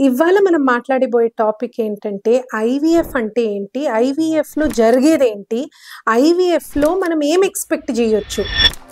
ఇవాళ మనం మాట్లాడబోయే టాపిక్ ఏంటంటే ఐవీఎఫ్ అంటే ఏంటి? ఐవీఎఫ్‌లో జరిగేదేంటి? ఐవీఎఫ్‌లో మనం ఏం ఎక్స్‌పెక్ట్ చేయొచ్చు?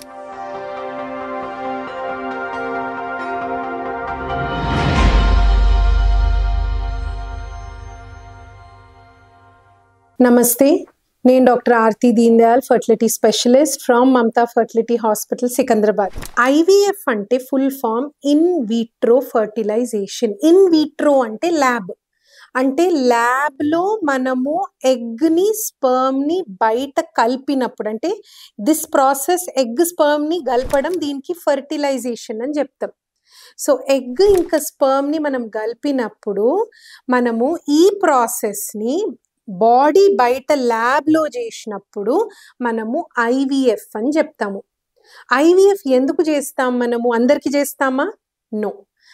నమస్తే. నేను doctor Aarti Deen Dayal, fertility specialist from Mamata fertility hospital, Secunderabad. IVF అంటే full form in vitro fertilization. In vitro అంటే ల్యాబ్. అంటే ల్యాబ్‌లో మనము ఎగ్‌ని, స్పెర్మ్‌ని బయట కలిపినప్పుడు, అంటే దిస్ ప్రాసెస్ ఎగ్, స్పెర్మ్‌ని కలపడం, దీనికి ఫర్టిలైజేషన్ అని చెప్తాం. సో ఎగ్ ఇంకా స్పెర్మ్‌ని మనం కలిపినప్పుడు మనము ఈ ప్రాసెస్‌ని బాడీ బయట ల్యాబ్‌లో చేసినప్పుడు మనము ఐవీఎఫ్ అని చెప్తాము. ఐవీఎఫ్ ఎందుకు చేస్తాం మనము? అందరికీ చేస్తామా? No.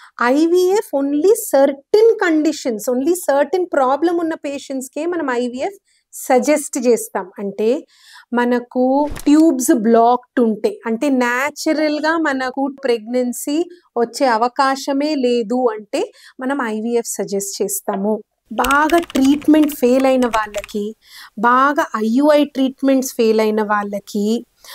IVF only certain conditions, only certain problem ఉన్న పేషెంట్స్కే మనం ఐవీఎఫ్ సజెస్ట్ చేస్తాం. అంటే మనకు ట్యూబ్స్ బ్లాక్డ్ ఉంటే, అంటే న్యాచురల్గా మనకు ప్రెగ్నెన్సీ వచ్చే అవకాశమే లేదు అంటే మనం ఐవీఎఫ్ సజెస్ట్ చేస్తాము. బాగా ట్రీట్మెంట్ ఫెయిల్ అయిన వాళ్ళకి, బాగా ఐయుఐ ట్రీట్మెంట్స్ ఫెయిల్ అయిన వాళ్ళకి,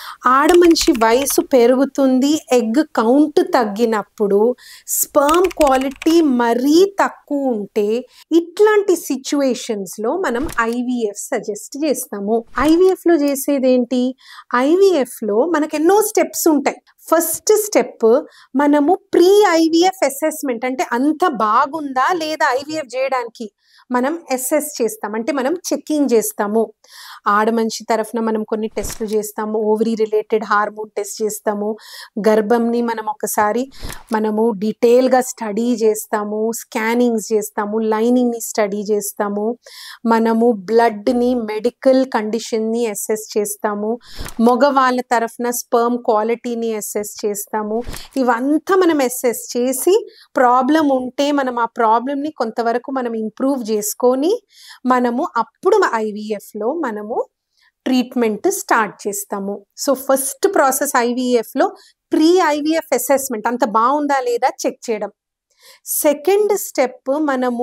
ఆడమనిషి వయసు పెరుగుతుంది, ఎగ్ కౌంట్ తగ్గినప్పుడు, స్పర్మ్ క్వాలిటీ మరీ తక్కువ ఉంటే, ఇట్లాంటి సిచ్యువేషన్స్లో మనం ఐవీఎఫ్ సజెస్ట్ చేస్తాము. ఐవీఎఫ్లో చేసేదేంటి? ఐవీఎఫ్లో మనకు ఎన్నో స్టెప్స్ ఉంటాయి. ఫస్ట్ స్టెప్ మనము ప్రీ ఐవీఎఫ్ అసెస్మెంట్, అంటే అంత బాగుందా లేదా ఐవీఎఫ్ చేయడానికి మనం అసెస్ చేస్తాం. అంటే మనం చెకింగ్ చేస్తాము. ఆడమనిషి తరఫున మనం కొన్ని టెస్టులు చేస్తాము. ఓవరీ రిలేటెడ్ హార్మోన్ టెస్ట్ చేస్తాము. గర్భంని మనం ఒకసారి మనము డీటెయిల్గా స్టడీ చేస్తాము. స్కానింగ్స్ చేస్తాము. లైనింగ్ని స్టడీ చేస్తాము. మనము బ్లడ్ని, మెడికల్ కండిషన్ని అసెస్ చేస్తాము. మగవాళ్ళ తరఫున స్పర్మ్ క్వాలిటీని అసెస్ చేస్తాము. ఇవంతా మనం అసెస్ చేసి ప్రాబ్లం ఉంటే మనం ఆ ప్రాబ్లమ్ని కొంతవరకు మనం ఇంప్రూవ్ చేసుకొని మనము అప్పుడు ఐవీఎఫ్లో మనము ట్రీట్మెంట్ స్టార్ట్ చేస్తాము. సో ఫస్ట్ ప్రాసెస్ ఐవీఎఫ్లో ప్రీ ఐవీఎఫ్ అసెస్మెంట్, అంత బాగుందా లేదా చెక్ చేయడం. సెకండ్ స్టెప్ మనము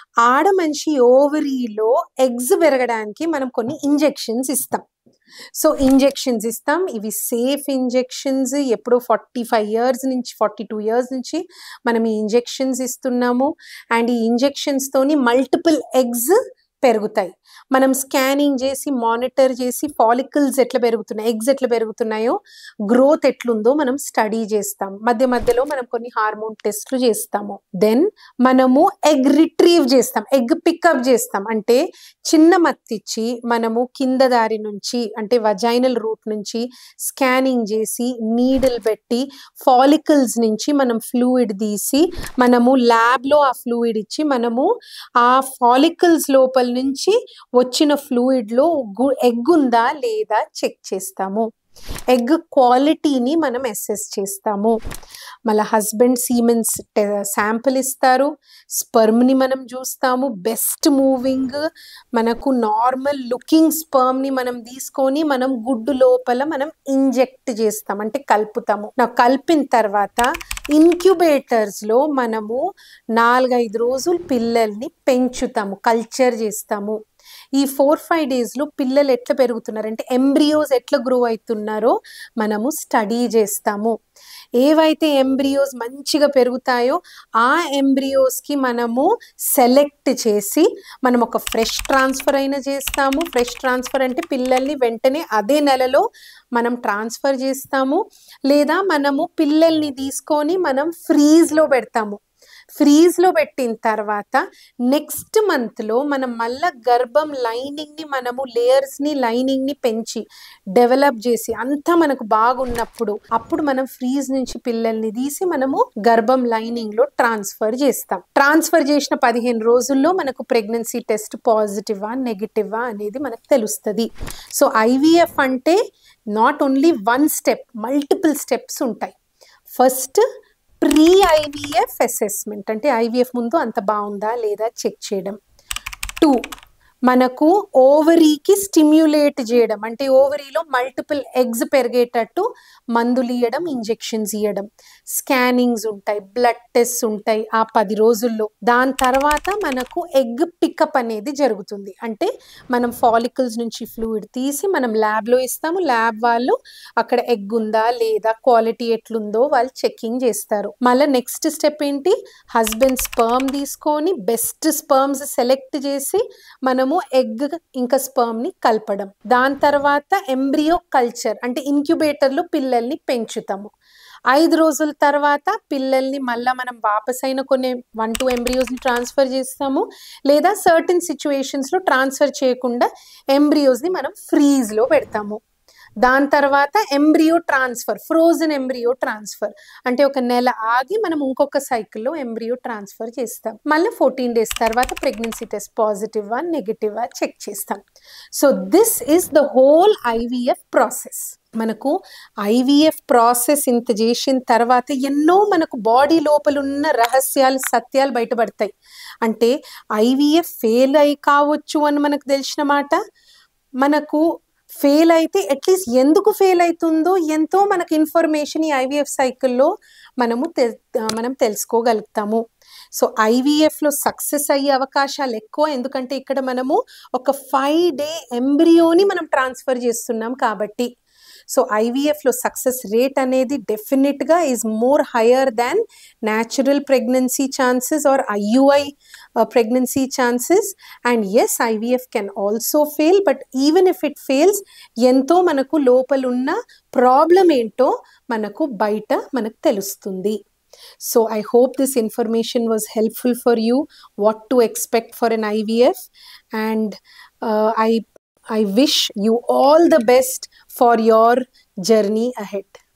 ఆడమనిషి ఓవరీలో ఎగ్స్ పెరగడానికి మనం కొన్ని ఇంజెక్షన్స్ ఇస్తాం. సో ఇంజెక్షన్స్ ఇస్తాం. ఇవి సేఫ్ ఇంజెక్షన్స్. ఎప్పుడో 45 years నుంచి 42 years నుంచి మనం ఈ ఇంజెక్షన్స్ ఇస్తున్నాము. అండ్ ఈ ఇంజెక్షన్స్తోని మల్టిపుల్ ఎగ్స్ పెరుగుతాయి. మనం స్కానింగ్ చేసి మానిటర్ చేసి ఫాలికల్స్ ఎట్లా పెరుగుతున్నాయి, ఎగ్స్ ఎట్లా పెరుగుతున్నాయో, గ్రోత్ ఎట్లుందో మనం స్టడీ చేస్తాం. మధ్య మధ్యలో మనం కొన్ని హార్మోన్ టెస్ట్లు చేస్తాము. దెన్ మనము ఎగ్ రిట్రీవ్ చేస్తాం, ఎగ్ పికప్ చేస్తాం. అంటే చిన్న మత్తిచ్చి మనము కింద దారి నుంచి, అంటే వజైనల్ రూట్ నుంచి స్కానింగ్ చేసి నీడిల్ పెట్టి ఫాలికల్స్ నుంచి మనం ఫ్లూయిడ్ తీసి మనము ల్యాబ్లో ఆ ఫ్లూయిడ్ ఇచ్చి మనము ఆ ఫాలికల్స్ లోపల నుంచి వచ్చిన ఫ్లూయిడ్లో ఎగ్ ఉందా లేదా చెక్ చేస్తాము. ఎగ్ క్వాలిటీని మనం అసెస్ చేస్తాము. మళ్ళీ హస్బెండ్ సీమెన్స్ శాంపిల్ ఇస్తారు. స్పర్మ్ని మనం చూస్తాము. బెస్ట్ మూవింగ్ మనకు నార్మల్ లుకింగ్ స్పర్మ్ని మనం తీసుకొని మనం గుడ్డు లోపల మనం ఇంజెక్ట్ చేస్తాం, అంటే కలుపుతాము. కలిపిన తర్వాత ఇన్క్యుబేటర్స్లో మనము 4-5 రోజులు పిల్లల్ని పెంచుతాము, కల్చర్ చేస్తాము. ఈ 4-5 డేస్లో పిల్లలు ఎట్లా పెరుగుతున్నారంటే ఎంబ్రియోస్ ఎట్లా గ్రో అవుతున్నారో మనము స్టడీ చేస్తాము. ఏవైతే ఎంబ్రియోస్ మంచిగా పెరుగుతాయో ఆ ఎంబ్రియోస్కి మనము సెలెక్ట్ చేసి మనం ఒక ఫ్రెష్ ట్రాన్స్ఫర్ అయినా చేస్తాము. ఫ్రెష్ ట్రాన్స్ఫర్ అంటే పిల్లల్ని వెంటనే అదే నెలలో మనం ట్రాన్స్ఫర్ చేస్తాము. లేదా మనము పిల్లల్ని తీసుకొని మనం ఫ్రీజ్లో పెడతాము. ఫ్రీజ్లో పెట్టిన తర్వాత నెక్స్ట్ మంత్లో మనం మళ్ళీ గర్భం లైనింగ్ని మనము లేయర్స్ని, లైనింగ్ని పెంచి డెవలప్ చేసి అంతా మనకు బాగున్నప్పుడు అప్పుడు మనం ఫ్రీజ్ నుంచి పిల్లల్ని తీసి మనము గర్భం లైనింగ్లో ట్రాన్స్ఫర్ చేస్తాం. ట్రాన్స్ఫర్ చేసిన 15 రోజుల్లో మనకు ప్రెగ్నెన్సీ టెస్ట్ పాజిటివా నెగిటివా అనేది మనకు తెలుస్తుంది. సో ఐవీఎఫ్ అంటే not only one step, multiple steps ఉంటాయి. ఫస్ట్ ప్రీ ఐవీఎఫ్ అసెస్మెంట్, అంటే ఐవీఎఫ్ ముందు అంత బాగుందా లేదా చెక్ చేయడం. 2 మనకు ఓవరీకి స్టిమ్యులేట్ చేయడం, అంటే ఓవరీలో మల్టిపుల్ ఎగ్స్ పెరిగేటట్టు మందులు ఇవ్వడం, ఇంజెక్షన్స్ ఇవ్వడం, స్కానింగ్స్ ఉంటాయి, బ్లడ్ టెస్ట్ ఉంటాయి ఆ 10 రోజుల్లో. దాని తర్వాత మనకు ఎగ్ పికప్ అనేది జరుగుతుంది. అంటే మనం ఫాలికల్స్ నుంచి ఫ్లూయిడ్ తీసి మనం ల్యాబ్లో ఇస్తాము. ల్యాబ్ వాళ్ళు అక్కడ ఎగ్ ఉందా లేదా, క్వాలిటీ ఎట్లుందో వాళ్ళు చెక్కింగ్ చేస్తారు. మళ్ళీ నెక్స్ట్ స్టెప్ ఏంటి, హస్బెండ్ స్పర్మ్ తీసుకొని బెస్ట్ స్పర్మ్స్ సెలెక్ట్ చేసి మనము ఎగ్ ఇంకా స్పర్మ్ ని కలపడం. దాని తర్వాత ఎంబ్రియో కల్చర్, అంటే ఇంక్యుబేటర్లో పిల్లల్ని పెంచుతాము. 5 రోజుల తర్వాత పిల్లల్ని మళ్ళీ మనం వాపస్ అయిన కొన్ని 1-2 ఎంబ్రియోస్ని ట్రాన్స్ఫర్ చేస్తాము, లేదా సర్టన్ సిచ్యువేషన్స్లో ట్రాన్స్ఫర్ చేయకుండా ఎంబ్రియోస్ని మనం ఫ్రీజ్లో పెడతాము. దాని తర్వాత embryo transfer, frozen embryo transfer, అంటే ఒక నెల ఆగి మనం ఇంకొక సైకిల్లో ఎంబ్రియో ట్రాన్స్ఫర్ చేస్తాం. మళ్ళీ 14 days తర్వాత ప్రెగ్నెన్సీ టెస్ట్ పాజిటివా నెగిటివా చెక్ చేస్తాం. So this is the whole IVF process. మనకు ఐవీఎఫ్ ప్రాసెస్ ఇంత చేసిన తర్వాత ఎన్నో మనకు బాడీ లోపల ఉన్న రహస్యాలు, సత్యాలు బయటపడతాయి. అంటే ఐవీఎఫ్ ఫెయిల్ అయి కావచ్చు అని మనకు తెలిసిన మాట, మనకు ఫెయిల్ అయితే అట్లీస్ట్ ఎందుకు ఫెయిల్ అవుతుందో ఎంతో మనకు ఇన్ఫర్మేషన్ ఈ ఐవీఎఫ్ సైకిల్లో మనం తెలుసుకోగలుగుతాము. సో ఐవీఎఫ్లో సక్సెస్ అయ్యే అవకాశాలు ఎక్కువ, ఎందుకంటే ఇక్కడ మనము ఒక 5 day ఎంబ్రియోని మనం ట్రాన్స్ఫర్ చేస్తున్నాం కాబట్టి. సో ఐవీఎఫ్లో సక్సెస్ రేట్ అనేది డెఫినెట్గా is more higher than natural pregnancy chances or IUI pregnancy chances. And yes, IVF can also fail, but even if it fails, ఎంతో మనకు లోపలున్న ప్రాబ్లం ఏంటో మనకు బయట మనకు తెలుస్తుంది. So I hope this information was helpful for you, what to expect for an IVF, and I wish you all the best for your journey ahead.